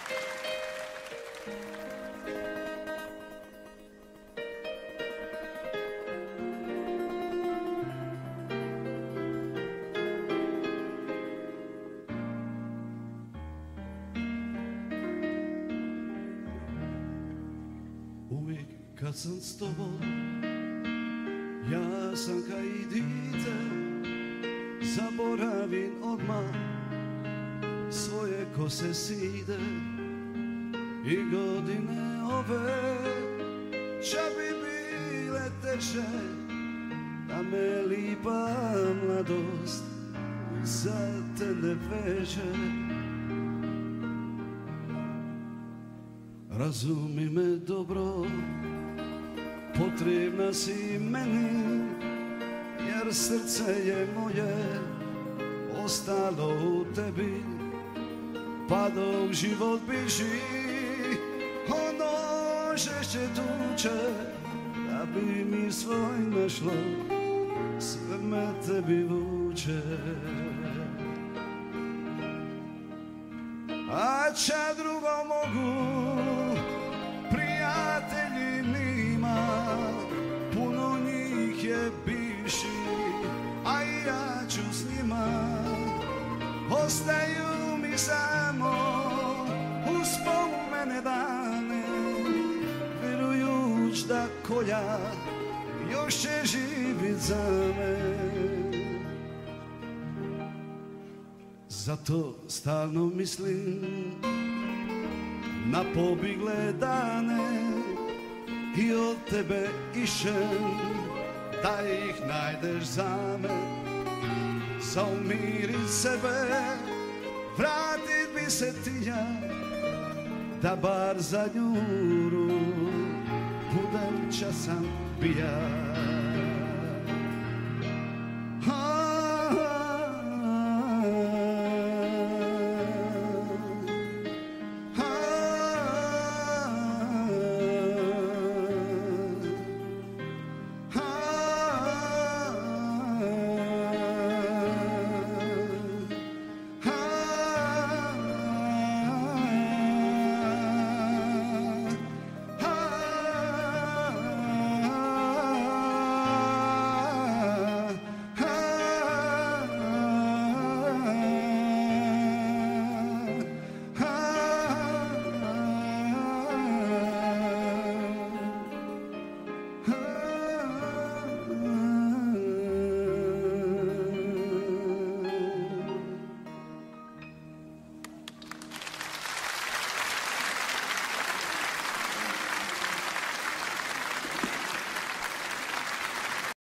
Uvijek kad sam s tobom, ja sam ka i dite, zaboravim odmah svoje kose side i godine ove ča bi bile teže da me lipa mladost za tebe veže. Razumi me dobro, potrebna si meni, jer srce je moje ostalo u tebi, pa dok život biži, ono žešće tuče, da bi mi svoj našlo, sve me tebi vuče. A ča drugo mogu, prijatelji nima, puno njih je bivši, a i ja ću s njima. Ostaju mi samo uspomene dane, vjerujuć da koja još će živit za me. Zato stalno mislim na pobigle dane i od tebe išem da ih najdeš za me. Za umirit sebe, vratit bi se ti ja, da bar za nju budem časan bija.